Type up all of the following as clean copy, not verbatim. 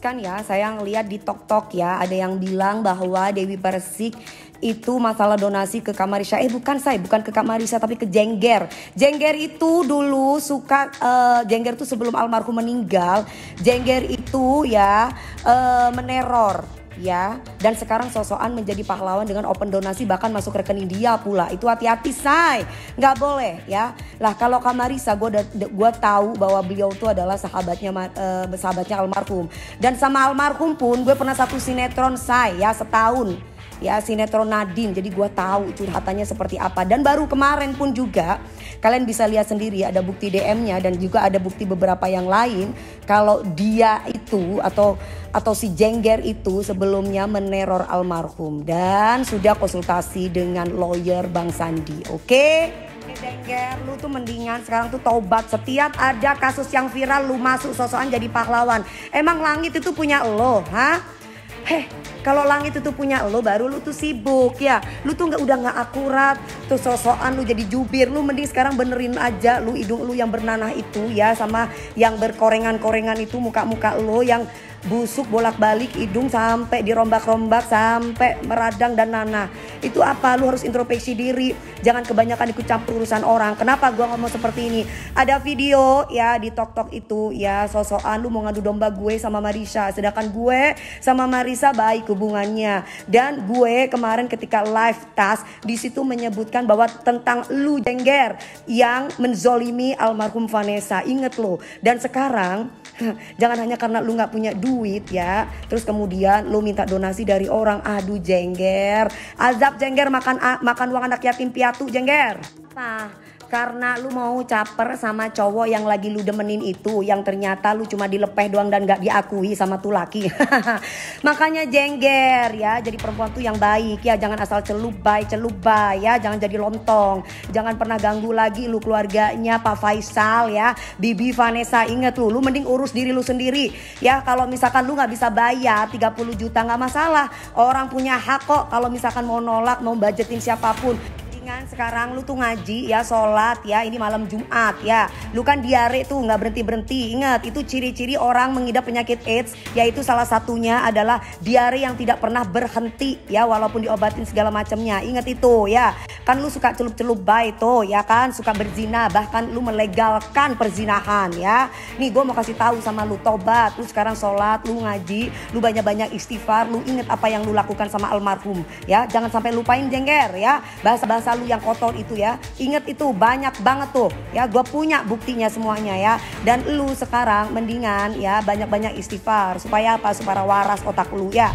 luruskan ya, saya ngeliat di TokTok ya, ada yang bilang bahwa Dewi Persik itu masalah donasi ke Kak Marissa. Bukan ke Kak Marissa tapi ke Jengger. Jengger itu dulu suka, Jengger itu sebelum almarhum meninggal, Jengger itu ya meneror ya, dan sekarang sosokan menjadi pahlawan dengan open donasi, bahkan masuk rekening dia pula. Itu hati-hati say, nggak boleh ya. Lah kalau Kak Marissa, gue tahu bahwa beliau itu adalah sahabatnya almarhum, dan sama almarhum pun gue pernah satu sinetron say ya, setahun ya, sinetron Nadine. Jadi gue tahu curhatannya seperti apa. Dan baru kemarin pun juga kalian bisa lihat sendiri, ada bukti DM-nya dan juga ada bukti beberapa yang lain kalau dia itu atau si Jengger itu sebelumnya meneror almarhum dan sudah konsultasi dengan lawyer Bang Sandi. Oke? Jengger, lu tuh mendingan sekarang tuh tobat. Setiap ada kasus yang viral lu masuk sosokan jadi pahlawan. Emang langit itu punya lo, ha? Kalau langit itu punya lo, baru lu tuh sibuk ya. Lu tuh udah nggak akurat, tuh sosokan lu jadi jubir. Lu mending sekarang benerin aja lu hidung lu yang bernanah itu ya, sama yang berkorengan-korengan itu, muka-muka lo yang busuk bolak-balik hidung sampai dirombak-rombak sampai meradang dan nanah. Itu apa? Lu harus introspeksi diri. Jangan kebanyakan ikut campur urusan orang. Kenapa gua ngomong seperti ini? Ada video ya di TokTok itu ya, sosokan lu mau ngadu domba gue sama Marissa, sedangkan gue sama Marissa baik hubungannya. Dan gue kemarin ketika live tas di situ menyebutkan bahwa tentang lu Jengger yang menzolimi almarhum Vanessa. Inget lo. Dan sekarang jangan hanya karena lu nggak punya duit ya, terus kemudian lu minta donasi dari orang. Aduh Jengger, azab Jengger, makan uang anak yatim piatu Jengger. Nah, karena lu mau caper sama cowok yang lagi lu demenin itu, yang ternyata lu cuma dilepeh doang dan gak diakui sama tuh laki. Makanya Jengger ya, jadi perempuan tuh yang baik ya, jangan asal celubay ya, jangan jadi lontong. Jangan pernah ganggu lagi lu keluarganya Pak Faisal ya, Bibi Vanessa. Inget lu mending urus diri lu sendiri ya. Kalau misalkan lu gak bisa bayar 30 juta gak masalah, orang punya hak kok kalau misalkan mau nolak, mau budgetin siapapun. Sekarang lu tuh ngaji ya, sholat ya, ini malam Jumat ya, lu kan diare tuh nggak berhenti. Ingat, itu ciri-ciri orang mengidap penyakit AIDS, yaitu salah satunya adalah diare yang tidak pernah berhenti ya, walaupun diobatin segala macamnya. Ingat itu ya, kan lu suka celup-celup baik tuh ya kan, suka berzina, bahkan lu melegalkan perzinahan ya. Nih gue mau kasih tahu sama lu, tobat. Lu sekarang sholat, lu ngaji, lu banyak-banyak istighfar, lu inget apa yang lu lakukan sama almarhum ya, jangan sampai lupain Jengger ya, bahasa-bahasa lu yang kotor itu ya. Ingat itu banyak banget tuh ya, gue punya buktinya semuanya ya. Dan lu sekarang mendingan ya banyak-banyak istighfar. Supaya apa? Supaya waras otak lu ya.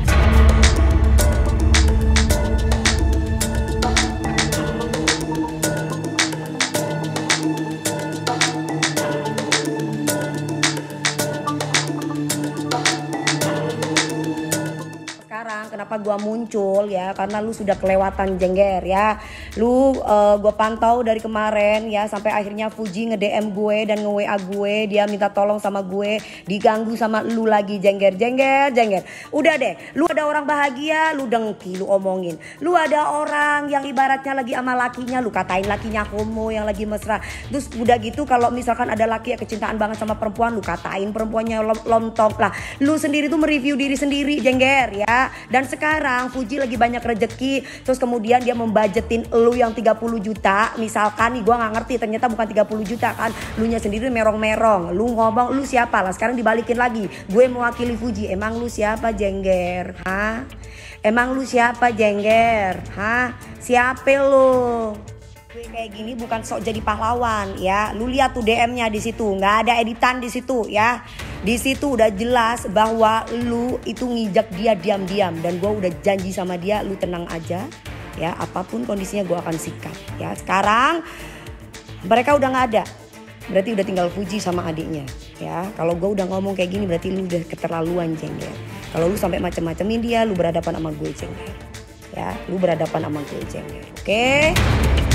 Kenapa gua muncul ya, karena lu sudah kelewatan Jengger ya. Lu gua pantau dari kemarin ya, sampai akhirnya Fuji nge-DM gue dan nge-WA gue, dia minta tolong sama gue, diganggu sama lu lagi Jengger. Udah deh, lu ada orang bahagia lu dengki, lu omongin. Lu ada orang yang ibaratnya lagi sama lakinya, lu katain lakinya homo yang lagi mesra. Terus udah gitu kalau misalkan ada laki yang kecintaan banget sama perempuan, lu katain perempuannya lontong. Lah lu sendiri tuh mereview diri sendiri Jengger ya. Dan sekarang Fuji lagi banyak rezeki, terus kemudian dia membajetin lu yang 30 juta. Misalkan nih, gua gak ngerti, ternyata bukan 30 juta kan, lu nya sendiri merong-merong. Lu ngomong lu siapa lah, sekarang dibalikin lagi, gue mewakili Fuji. Emang lu siapa Jengger? Hah? Emang lu siapa Jengger? Hah? Siapa lu? Gue kayak gini bukan sok jadi pahlawan ya. Lu lihat tuh DM-nya di situ, nggak ada editan di situ ya. Di situ udah jelas bahwa lu itu ngijak dia diam-diam, dan gue udah janji sama dia, lu tenang aja ya, apapun kondisinya gue akan sikap ya. Sekarang mereka udah nggak ada, berarti udah tinggal Fuji sama adiknya ya. Kalau gue udah ngomong kayak gini berarti lu udah keterlaluan Jengger. Kalau lu sampai macem-macemin dia, lu berhadapan sama gue Jengger ya, lu berhadapan sama gue Jengger. Oke?